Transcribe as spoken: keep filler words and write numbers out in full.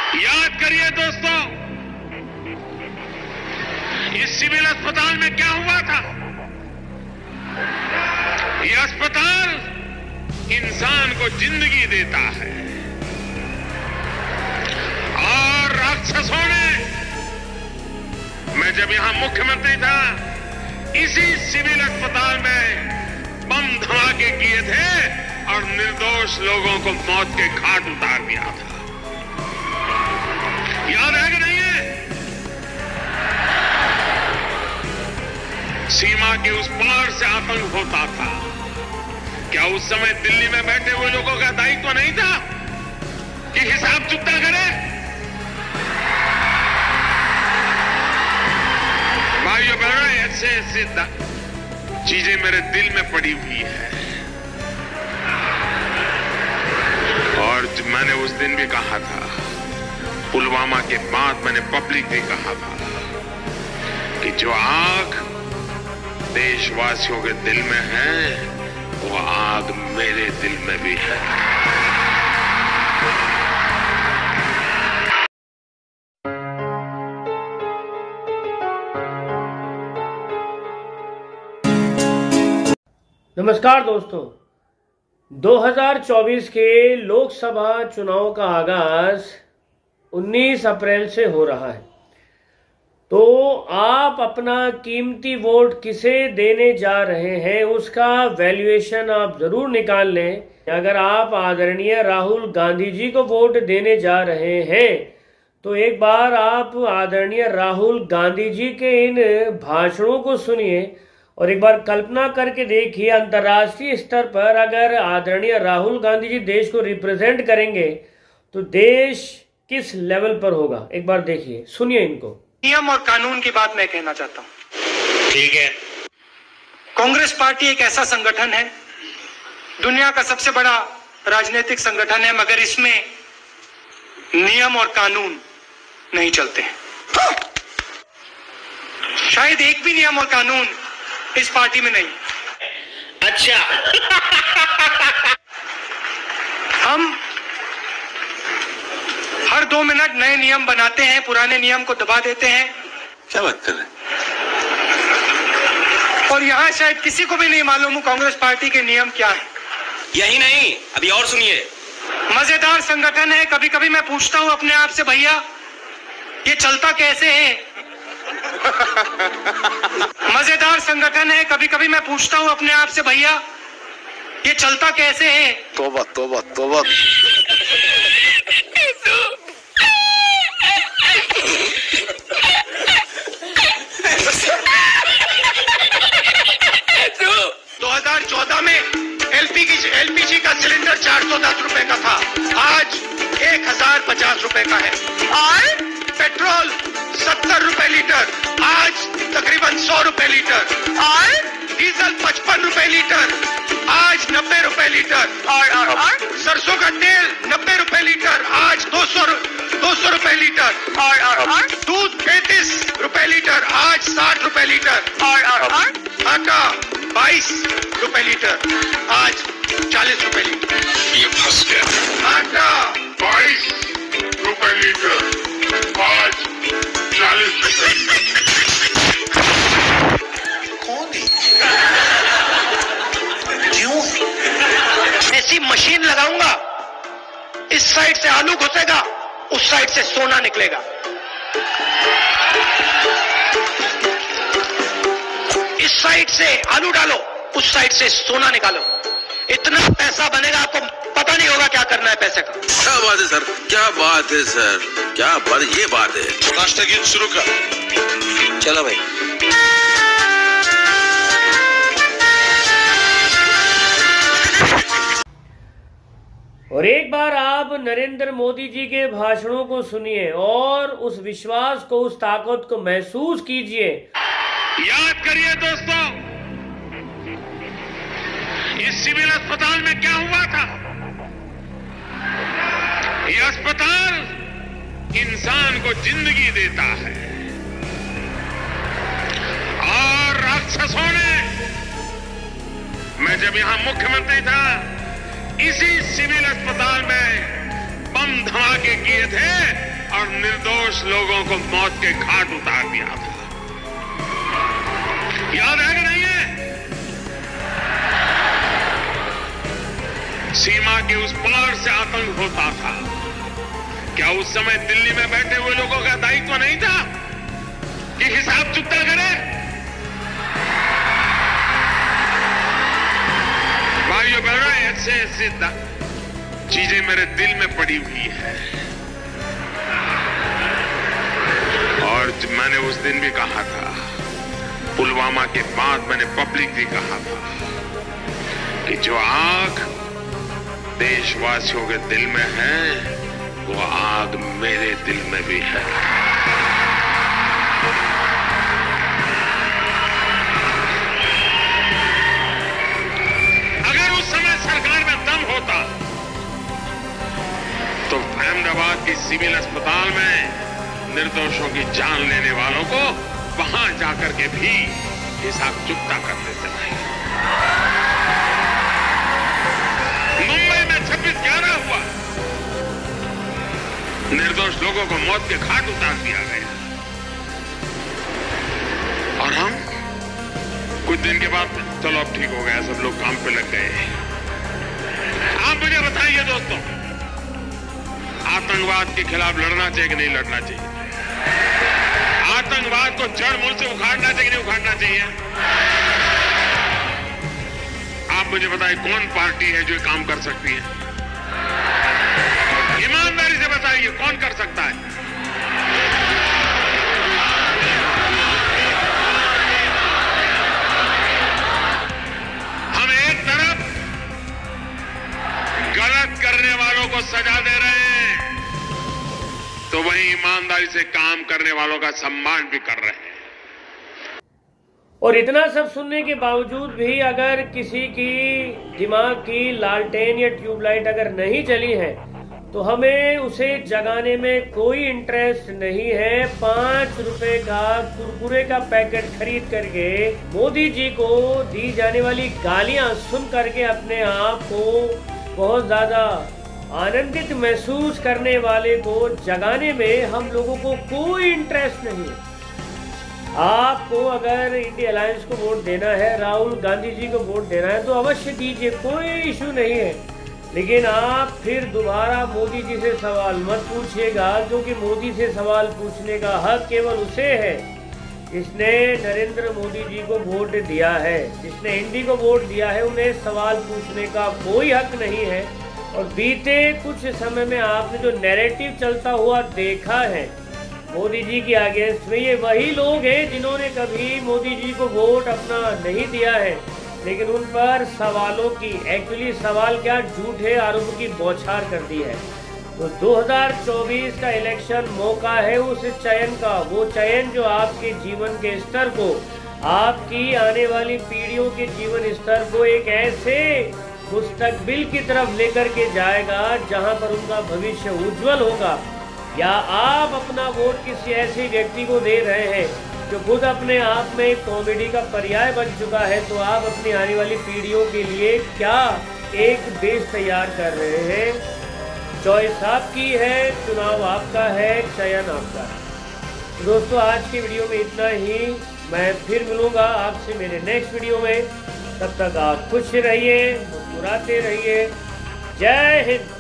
याद करिए दोस्तों, इस सिविल अस्पताल में क्या हुआ था। यह अस्पताल इंसान को जिंदगी देता है और राक्षसों ने, मैं जब यहां मुख्यमंत्री था, इसी सिविल अस्पताल में बम धमाके किए थे और निर्दोष लोगों को मौत के घाट उतार दिया था। याद है कि नहीं है? सीमा के उस पार से आतंक होता था। क्या उस समय दिल्ली में बैठे हुए लोगों का दायित्व नहीं था कि हिसाब चुकता करे? भाइयों बहनों, ऐसे ऐसे चीजें मेरे दिल में पड़ी हुई है। और मैंने उस दिन भी कहा था, पुलवामा के बाद मैंने पब्लिक भी कहा था कि जो आग देशवासियों के दिल में है, वो आग मेरे दिल में भी है। नमस्कार दोस्तों, दो हज़ार चौबीस के लोकसभा चुनाव का आगाज उन्नीस अप्रैल से हो रहा है। तो आप अपना कीमती वोट किसे देने जा रहे हैं, उसका वैल्यूएशन आप जरूर निकाल लें। अगर आप आदरणीय राहुल गांधी जी को वोट देने जा रहे हैं तो एक बार आप आदरणीय राहुल गांधी जी के इन भाषणों को सुनिए और एक बार कल्पना करके देखिए, अंतर्राष्ट्रीय स्तर पर अगर आदरणीय राहुल गांधी जी देश को रिप्रेजेंट करेंगे तो देश किस लेवल पर होगा। एक बार देखिए, सुनिए इनको। नियम और कानून की बात मैं कहना चाहता हूं। ठीक है। कांग्रेस पार्टी एक ऐसा संगठन है, दुनिया का सबसे बड़ा राजनीतिक संगठन है, मगर इसमें नियम और कानून नहीं चलते हैं। शायद एक भी नियम और कानून इस पार्टी में नहीं। अच्छा। हम हर दो मिनट नए नियम बनाते हैं, पुराने नियम को दबा देते हैं। क्या बात कर रहे हैं? और यहाँ शायद किसी को भी नहीं मालूम हो कांग्रेस पार्टी के नियम क्या है। यही नहीं, अभी और सुनिए। मजेदार संगठन है। कभी कभी मैं पूछता हूँ अपने आप से, भैया ये चलता कैसे है। मजेदार संगठन है। कभी कभी मैं पूछता हूँ अपने आप से, भैया ये चलता कैसे है। तौबा तौबा तौबा। दो हज़ार चौदह में एलपीजी एलपीजी का सिलेंडर चार सौ दस रुपए का था, आज एक हजार पचास रुपए का है। और पेट्रोल सत्तर रुपए लीटर, आज तकरीबन सौ रुपए लीटर। और डीजल पचपन रुपए लीटर, आज नब्बे रुपए लीटर। और, और, और सरसों का तेल नब्बे रुपए लीटर, आज दो सौ दो सौ रुपए लीटर। और, और, और दूध पैंतीस रुपए लीटर, आज साठ रुपए लीटर। और, और, और आटा बाईस रुपए लीटर, आज चालीस रुपए लीटर। ये फंस गया। आटा बाईस रुपए लीटर, आज चालीस रुपए। कौन है? क्यों? ऐसी मशीन लगाऊंगा, इस साइड से आलू घुसेगा, उस साइड से सोना निकलेगा। इस साइड से आलू डालो, उस साइड से सोना निकालो। इतना पैसा बनेगा, आपको पता नहीं होगा क्या करना है पैसे का। क्या बात है सर, क्या बात है सर, क्या बात, ये बात है। नाश्ता गीत शुरू कर। चलो भाई। और एक बार आप नरेंद्र मोदी जी के भाषणों को सुनिए और उस विश्वास को, उस ताकत को महसूस कीजिए। याद करिए दोस्तों, इस सिविल अस्पताल में क्या हुआ था। यह अस्पताल इंसान को जिंदगी देता है और राक्षसों ने, मैं जब यहां मुख्यमंत्री था, इसी सिविल अस्पताल में बम धमाके किए थे निर्दोष लोगों को मौत के घाट उतार दिया था। याद है कि नहीं है? सीमा के उस पार से आतंक होता था। क्या उस समय दिल्ली में बैठे हुए लोगों का दायित्व नहीं था कि हिसाब चुकता करे? भाइयों बहनों, ऐसे ऐसे चीजें मेरे दिल में पड़ी हुई है। और मैंने उस दिन भी कहा था, पुलवामा के बाद मैंने पब्लिकली कहा था कि जो आग देशवासियों के दिल में है, वो आग मेरे दिल में भी है। अगर उस समय सरकार में दम होता तो अहमदाबाद की सिविल अस्पताल में निर्दोषों की जान लेने वालों को वहां जाकर के भी हिसाब चुकता कर देते थे। मुंबई में छब्बीस ग्यारह हुआ, निर्दोष लोगों को मौत के घाट उतार दिया गया, और हम कुछ दिन के बाद चलो अब ठीक हो गया, सब लोग काम पे लग गए। आप मुझे बताइए दोस्तों, आतंकवाद के खिलाफ लड़ना चाहिए कि नहीं लड़ना चाहिए? आतंकवाद को जड़ मूल से उखाड़ना चाहिए कि नहीं उखाड़ना चाहिए? आप मुझे बताइए, कौन पार्टी है जो काम कर सकती है? ईमानदारी से बताइए, कौन कर सकता है? हम एक तरफ गलत करने वालों को सजा दे रहे हैं, तो वहीं ईमानदारी से काम करने वालों का सम्मान भी कर रहे हैं। और इतना सब सुनने के बावजूद भी अगर किसी की दिमाग की लालटेन या ट्यूबलाइट अगर नहीं जली है, तो हमें उसे जगाने में कोई इंटरेस्ट नहीं है। पांच रुपए का कुरकुरे का पैकेट खरीद करके मोदी जी को दी जाने वाली गालियां सुन करके अपने आप को बहुत ज्यादा आनंदित महसूस करने वाले को जगाने में हम लोगों को कोई इंटरेस्ट नहीं है। आपको अगर इंडिया अलायंस को वोट देना है, राहुल गांधी जी को वोट देना है, तो अवश्य दीजिए, कोई इशू नहीं है। लेकिन आप फिर दोबारा मोदी जी से सवाल मत पूछिएगा, क्योंकि मोदी से सवाल पूछने का हक केवल उसे है जिसने नरेंद्र मोदी जी को वोट दिया है। जिसने इंडी को वोट दिया है, उन्हें सवाल पूछने का कोई हक नहीं है। और बीते कुछ समय में आपने जो नैरेटिव चलता हुआ देखा है मोदी जी की अगेंस्ट में, ये वही लोग हैं जिन्होंने कभी मोदी जी को वोट अपना नहीं दिया है, लेकिन उन पर सवालों की, एक्चुअली सवाल क्या, झूठे आरोपों की बौछार कर दी है। तो दो हज़ार चौबीस का इलेक्शन मौका है उस चयन का, वो चयन जो आपके जीवन के स्तर को, आपकी आने वाली पीढ़ियों के जीवन स्तर को एक ऐसे मुस्तकबिल की तरफ लेकर के जाएगा जहां पर उनका भविष्य उज्जवल होगा। या आप अपना वोट किसी ऐसे व्यक्ति को दे रहे हैं जो खुद अपने आप में कॉमेडी का पर्याय बन चुका है, तो आप अपनी आने वाली पीढ़ियों के लिए क्या एक देश तैयार कर रहे हैं। चॉइस आपकी है, चुनाव आपका है, चयन आपका है। दोस्तों, आज की वीडियो में इतना ही। मैं फिर मिलूंगा आपसे मेरे नेक्स्ट वीडियो में। तब तक आप खुश रहिए, मुस्कुराते रहिए। जय हिंद।